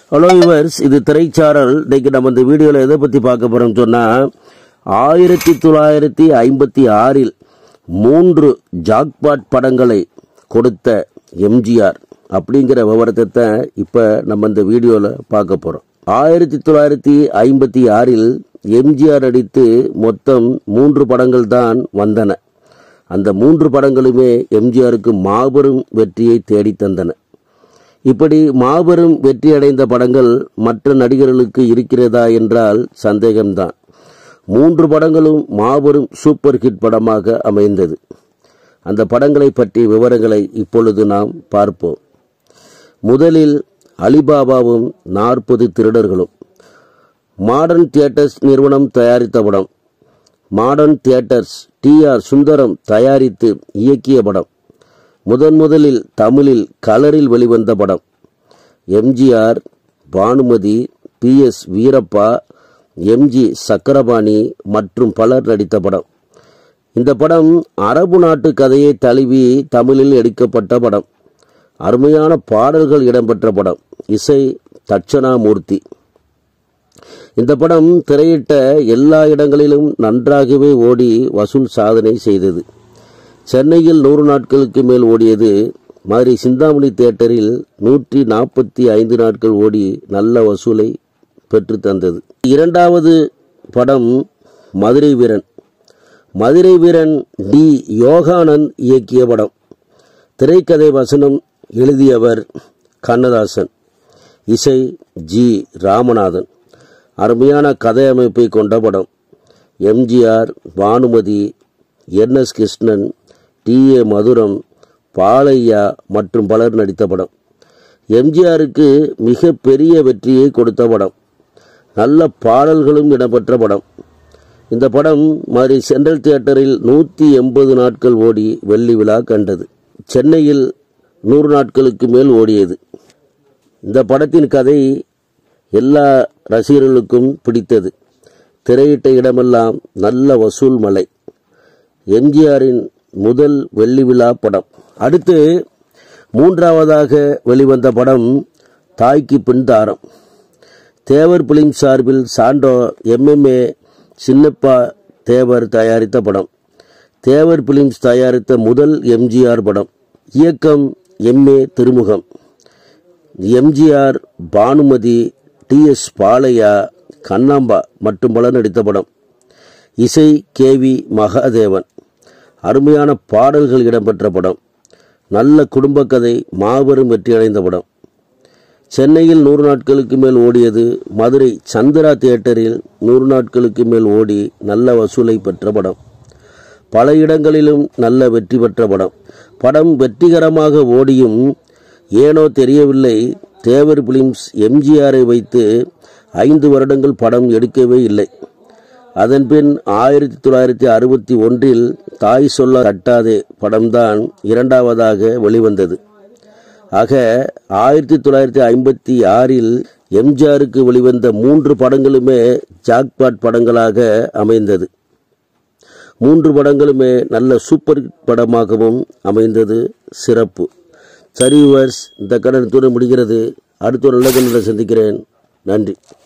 Hello viewers, இது திரைச்சாரல். இன்றைக்கு நம்ம இந்த வீடியோவில் எதை பற்றி பார்க்க போகிறோம்னு சொன்னால், 1956 3 ஜாக்பாட் படங்களை கொடுத்த எம்ஜிஆர் அப்படிங்கிற விவரத்தை தான் இப்போ நம்ம இந்த வீடியோவில் பார்க்க போகிறோம். 1956 எம்ஜிஆர் நடித்து மொத்தம் 3 படங்கள் தான் வந்தன. அந்த 3 படங்களுமே எம்ஜிஆருக்கு மாபெரும் வெற்றியை தேடி தந்தன. இப்படி மாபெரும் வெற்றி அடைந்த படங்கள் மற்ற நடிகர்களுக்கு இருக்கிறதா என்றால் சந்தேகம்தான். 3 படங்களும் மாபெரும் சூப்பர் ஹிட் படமாக அமைந்தது. அந்த படங்களை பற்றிய விவரங்களை இப்பொழுது நாம் பார்ப்போம். முதலில் அலிபாபாவும் 40 திருடர்களும். மாடர்ன் தியேட்டர்ஸ் நிறுவனம் தயாரித்த படம். Modern theatres TR. சுந்தரம் தயாரித்து இயக்கிய படம். முதலில் தமிழில் கலரில் வெளிவந்த படம். எம்ஜிஆர், பானுமதி, பி.எஸ். வீரப்பா, எம்.ஜி. சக்கரபாணி மற்றும் பலர் நடித்த படம். இந்த படம் அரபு நாட்டு கதையை தழுவி தமிழில் எடுக்கப்பட்ட படம். அருமையான பாடல்கள் இடம்பெற்ற படம். இசை தட்சணாமூர்த்தி. இந்த படம் திரையிட்ட எல்லா இடங்களிலும் நன்றாகவே ஓடி வசூல் சாதனை செய்தது. சென்னையில் 100 நாட்களுக்கு மேல் ஓடியது. மதுரை சிந்தாமணி தியேட்டரில் 145 நாட்கள் ஓடி நல்ல வசூலை பெற்று தந்தது. இரண்டாவது படம் மதுரை வீரன். மதுரை வீரன் டி. யோகானந்த் இயக்கிய படம். திரைக்கதை வசனம் எழுதியவர் கண்ணதாசன். இசை ஜி. ராமநாதன். அருமையான கதை அமைப்பை கொண்ட படம். எம்ஜிஆர், பானுமதி, என்.எஸ். கிருஷ்ணன், டி.ஏ. மதுரம், பாலையா மற்றும் பலர் நடித்த படம். எம்ஜிஆருக்கு மிக பெரிய வெற்றியை கொடுத்த படம். நல்ல பாடல்களும் இடம்பெற்ற படம். இந்த படம் மதுரை சென்ட்ரல் தியேட்டரில் 180 நாட்கள் ஓடி வெள்ளி விழா கண்டது. சென்னையில் 100 நாட்களுக்கு மேல் ஓடியது. இந்த படத்தின் கதை எல்லா ரசிகர்களுக்கும் பிடித்தது. திரையிட்ட இடமெல்லாம் நல்ல வசூல் மலை. எம்ஜிஆரின் முதல் வெள்ளி விழா படம். அடுத்து மூன்றாவதாக வெளிவந்த படம் தாய்க்கு பின் தாரம். தேவர் பிலிம் சார்பில் சாண்டோ எம்.எம்.ஏ. சின்னப்பா தேவர் தயாரித்த படம். தேவர் பிலிம்ஸ் தயாரித்த முதல் எம்ஜிஆர் படம். இயக்கம் எம்.ஏ. திருமுகம். எம்ஜிஆர், பானுமதி, டி.எஸ். பாலையா, கண்ணாம்பா மற்றும் பலர் நடித்த படம். இசை கே.வி. மகாதேவன். அருமையான பாடல்கள் இடம்பெற்ற படம். நல்ல குடும்ப கதை, மாபெரும் வெற்றி அடைந்த படம். சென்னையில் 100 நாட்களுக்கு மேல் ஓடியது. மதுரை சந்திரா தியேட்டரில் 100 நாட்களுக்கு மேல் ஓடி நல்ல வசூலை பெற்ற படம். பல இடங்களிலும் நல்ல வெற்றி பெற்ற படம். படம் வெற்றிகரமாக ஓடியும் ஏனோ தெரியவில்லை, தேவர் பிலிம்ஸ் எம்ஜிஆரை வைத்து 5 வருடங்கள் படம் எடுக்கவே இல்லை. அதன்பின் 1961 தாய் சொல்ல தட்டாதே படம்தான் இரண்டாவதாக வெளிவந்தது. ஆக 1956 எம்ஜிஆருக்கு வெளிவந்த 3 படங்களுமே ஜாக்பாட் படங்களாக அமைந்தது. 3 படங்களுமே நல்ல சூப்பர் படமாகவும் அமைந்தது. சிறப்பு. சரி வியூவர்ஸ், இந்த கடனத்துடன் முடிகிறது. அடுத்த ஒரு நல்ல கண்ணை சந்திக்கிறேன். நன்றி.